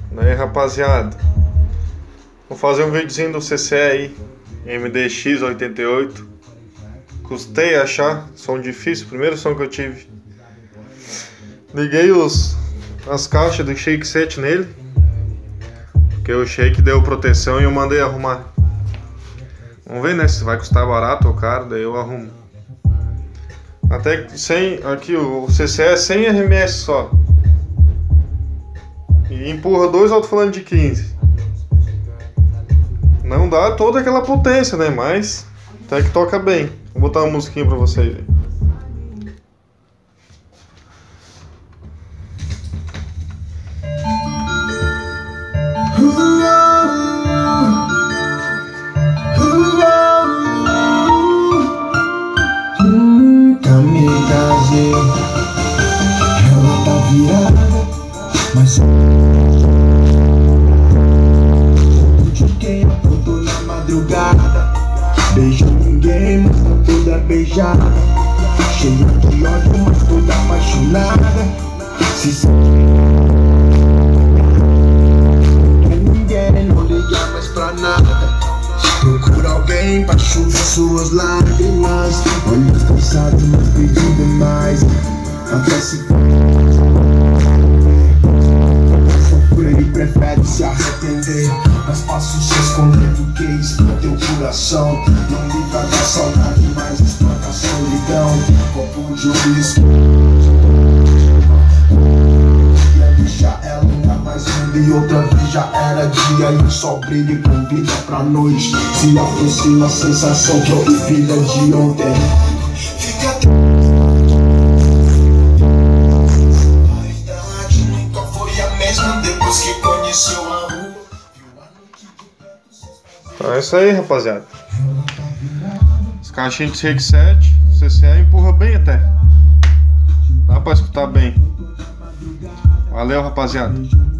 Aí, rapaziada, vou fazer um videozinho do CC aí, MDX88. Custei achar, som difícil, primeiro som que eu tive. Liguei as caixas do shake set nele, porque o shake deu proteção e eu mandei arrumar. Vamos ver, né, se vai custar barato ou caro, daí eu arrumo. Até sem, aqui o CC é 100 RMS só. E empurra dois alto-falantes de 15. Não dá toda aquela potência, né? Mas até que toca bem. Vou botar uma musiquinha pra vocês aí. Kamikaze, ela tá virada, mas de quem acordou na madrugada, beijou ninguém, mas tá toda beijada, cheia de ódio, mas toda apaixonada. Se ninguém não liga mais pra nada. Procura alguém pra chuvar suas lágrimas. Olhos cansados, mas pedindo mais. Até se sofrer e prefere se arrepender. Mas passo se esconder do que expõe teu coração. Não livra da saudade, mas espanca a solidão. Copo de uísque deixa ela ainda mais linda. E outra vez já era dia e o sol brilha e convida pra noite. Se aproxima a sensação que eu filha de ontem. Fica a idade nunca foi a mesma depois que conheceu a rua. Então é isso aí, rapaziada. As caixinhas de shake set, CCA empurra bem até. Dá pra escutar bem. Valeu, rapaziada.